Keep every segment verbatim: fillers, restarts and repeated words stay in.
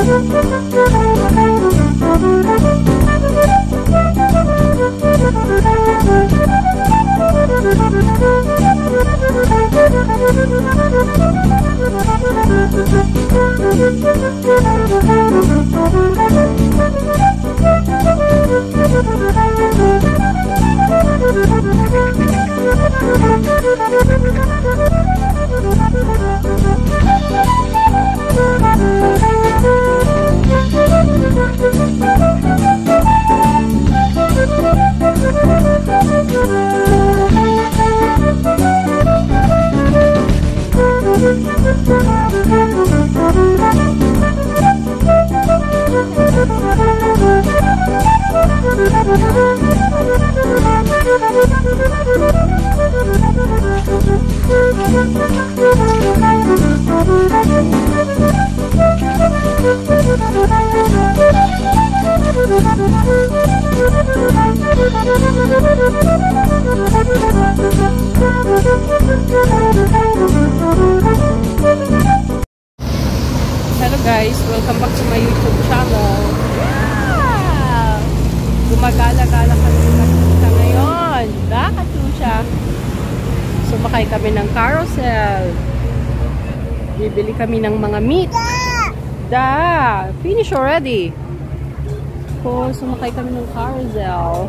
Hello guys, welcome back to my YouTube channel. Yeah! Gumagala-gala kami sa ngayon. Dakatusha. Sumakay kami ng carousel. Bibili kami ng mga meat. Da! Finish already. So, sumakay kami ng carousel.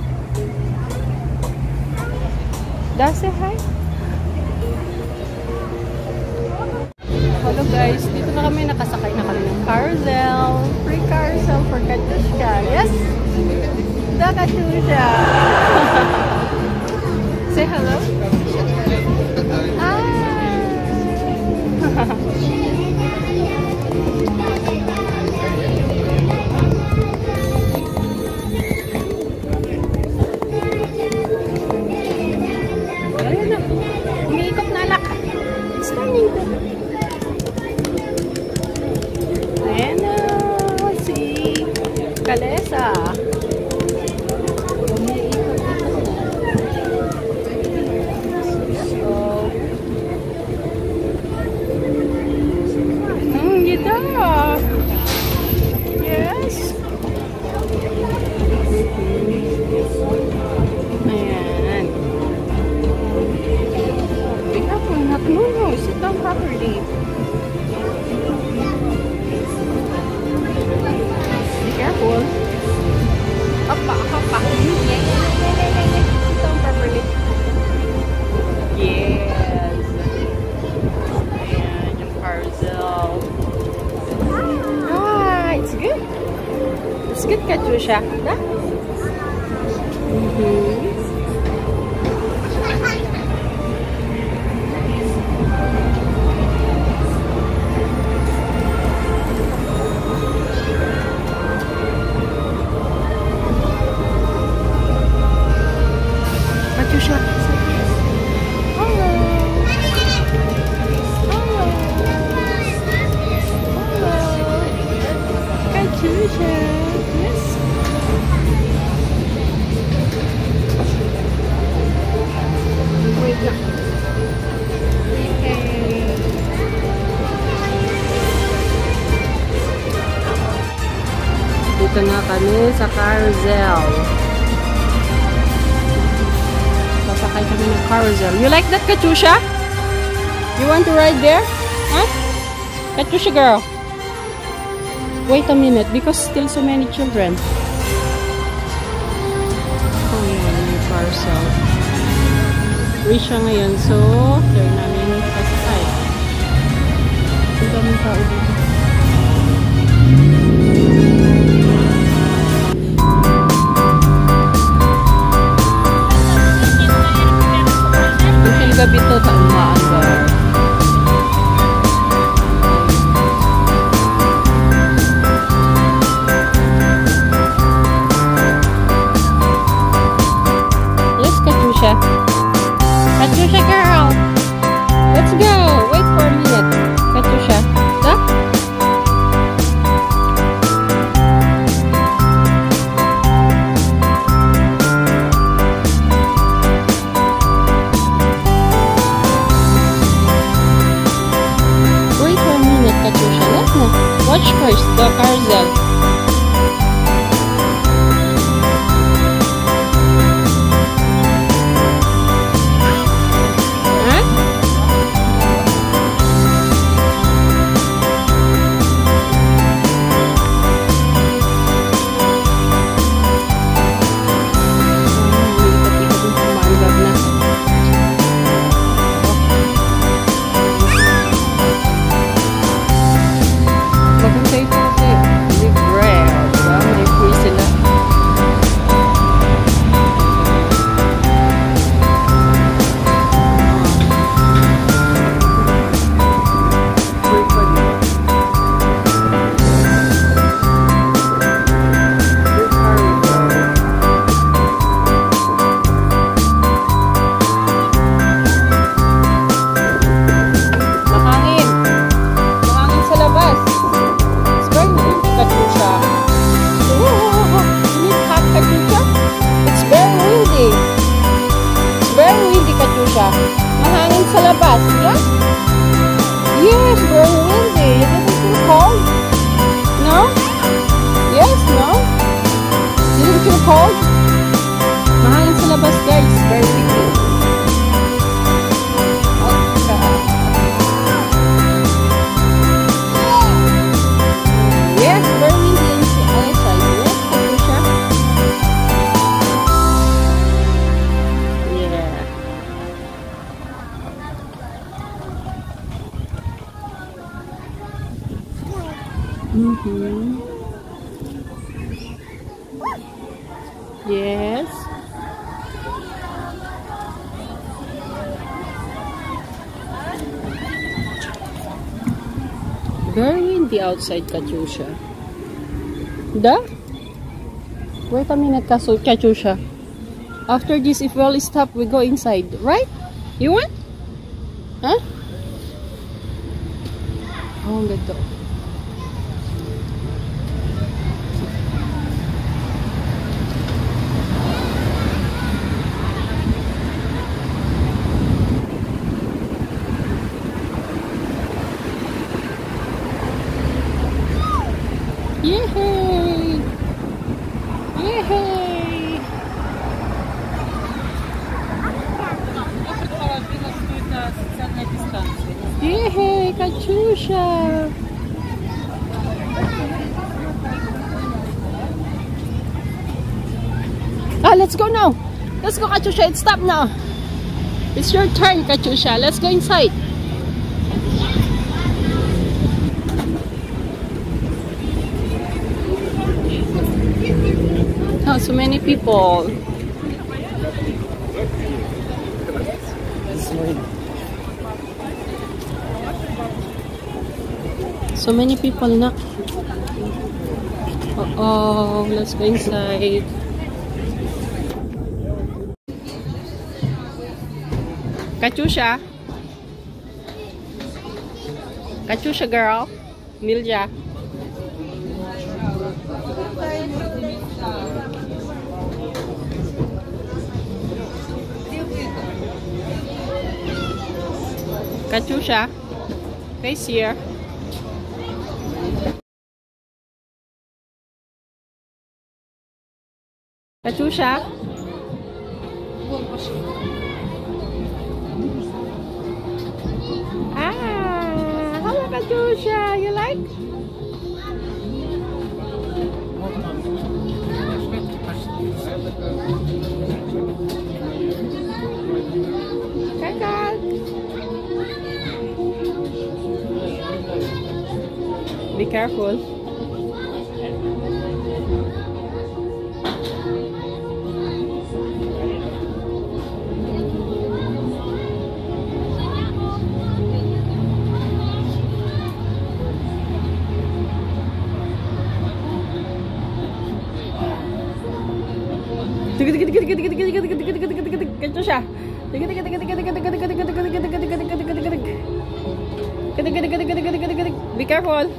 Da, say hi. Hello guys, dito na kami, nakasakay na kami ng carousel. Free carousel for Katushka. Yes! Da, Katushka! Say hello. Ah! Ayan na. Umiikot na alak. It's turning to. Ayan na. Si Kalesa. Yes. Ayan. Be careful, not no, no. Sit down properly. Be careful. Hoppa, hoppa. Sit down properly. Yes. Ayan, yung carousel. It's good. It's good, Katusha. Huh? Mm-hmm. Katusha. Hello. Katusha. Yes. Wait na. Okay. Dito na kami sa carousel. Sasakay kami ng carousel. You like that, Katusha? You want to ride there? Huh? Katusha girl. Wait a minute, because still so many children. Oh, yan, yung carousel. Free siya ngayon, so turn namin pasakay. Ang daming tao dito. Until gabi to, taumaan ba? Katusha girl, let's go. Wait for a minute, Katusha. Huh? Watch first the carousel. Mahangin sa labas, yeah? Yes, very windy. It doesn't feel cold? No? Yes, no? You didn't feel cold? Mahangin sa labas, guys. Very windy. Yes, very windy outside. Yes, Katusha? Yeah. Mm-hmm. Yes. Very windy outside, Katusha. Da? Wait a minute, Katusha. After this, if we'll stop, we go inside, right? You want? Huh? Oh, ganda. Yay! Yay! Yay, Katusha! Ah, let's go now! Let's go, Katusha! It's stop now! It's your turn, Katusha! Let's go inside! Oh, so many people. So many people na. Uh oh, let's go inside. Katusha. Katusha girl. Milja. Katusha, face here. Katusha. Ah, hello Katusha, you like? Kakak. Be careful. Katusha. Be careful.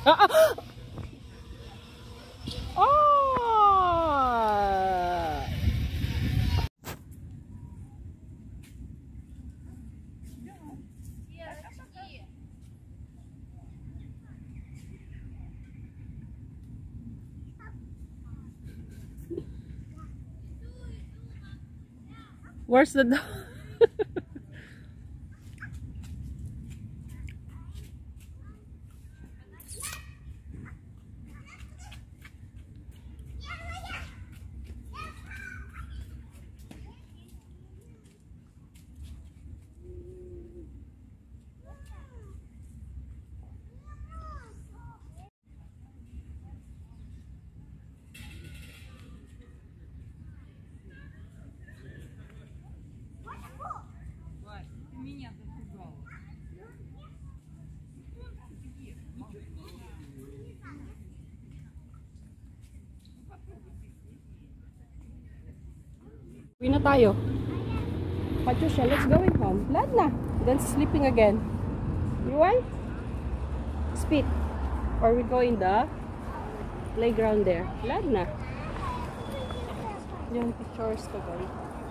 Ah, ah. Oh. Where's the dog? Uwi na tayo. Patricia, let's going home. Lad na. Then sleeping again. You want? Spit. Or we go in the playground there. Lad na. Yung pictures ko guys.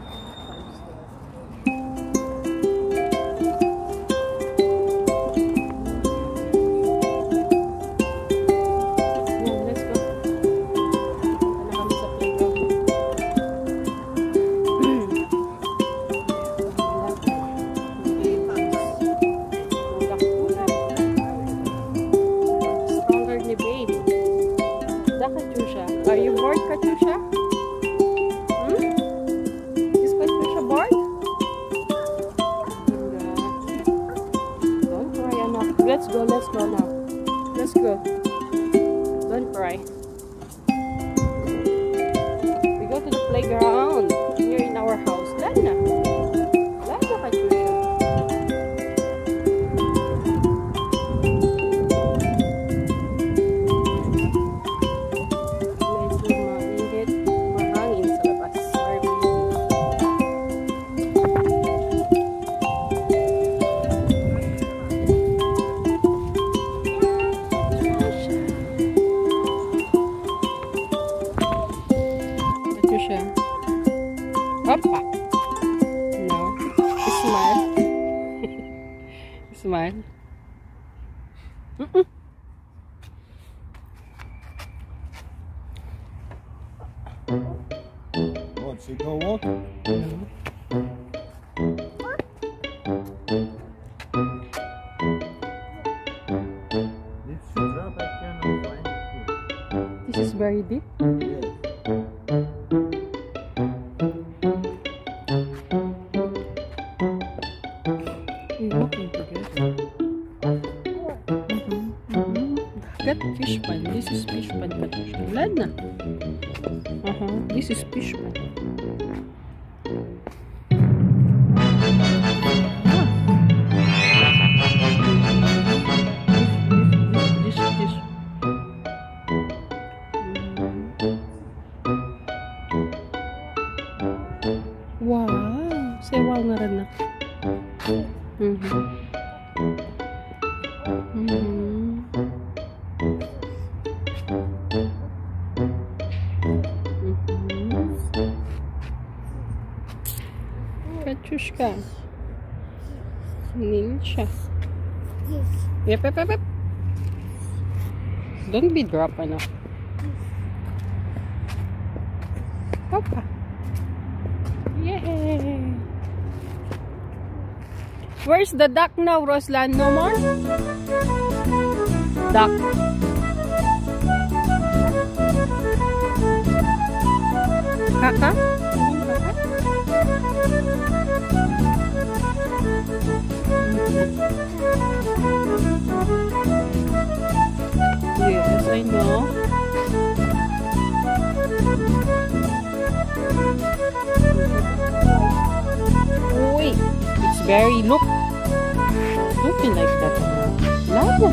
Are you bored, Katusha? Hmm? Is Katusha bored? Don't cry, enough. Let's go, let's go now. Let's go. Don't cry. We go to the playground here in our house. Lana. Lana, Katusha. Papa. No. Smile. Smile. Mm-mm. What, so go walk? This should drop, I cannot find it. This is very deep. Yes. Walking together. Mm-hmm. Mm-hmm. That fish pan. This is fish pan. Lad na. Uh-huh. This is fish pan. This, this, this. Wow. Say wow nga rin na. Mm-hmm. Mm-hmm. Mm-hmm. Kachushka. Singing siya. Yep, yep, yep, yep. Don't be dropping up. Papa. Yay! Where's the duck now, Roslan? No more? Duck. Kaka? Yes, I know. Wait, it's very, look. Looking like that. Labo.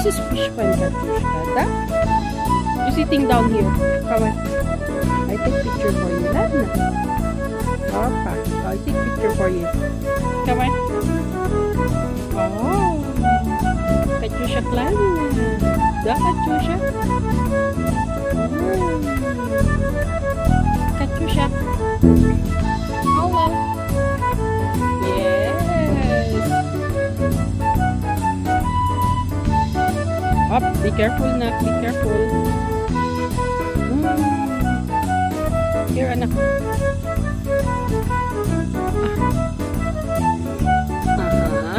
This is fish pen, Katyushka. That? You're sitting down here. Come on. I take picture for you. Lana. Papa. I take picture for you. Come on. Oh. Katyusha climbing. The Katyusha. Oh. Katyusha. Hello. Yes. Up. Be careful, Nak. Be careful. Mm. Here, anak. Uh-huh.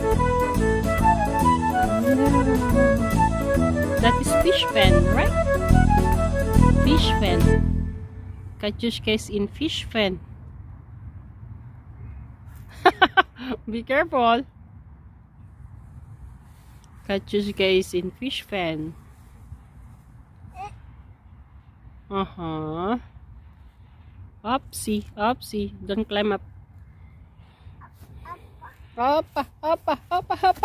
That is fish pen, right? Fish pen. Katyushka is in fish pen. Be careful. Katyushka is in fish pen. Uh-huh. Upsie, upsie. Don't climb up. Up, up, up, up, up.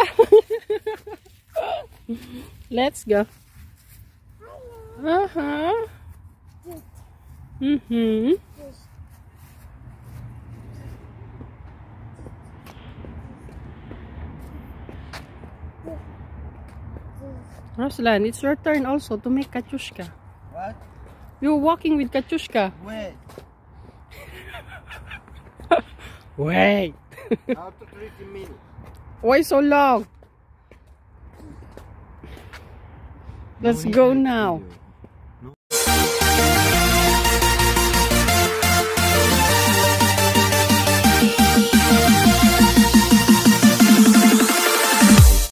Let's go. Uh-huh. Mm-hmm. Ruslan, it's your turn also to make Katyushka. What? You're walking with Katyushka. Wait. Wait. After thirty minutes. Why so long? Let's No, go he- now. he-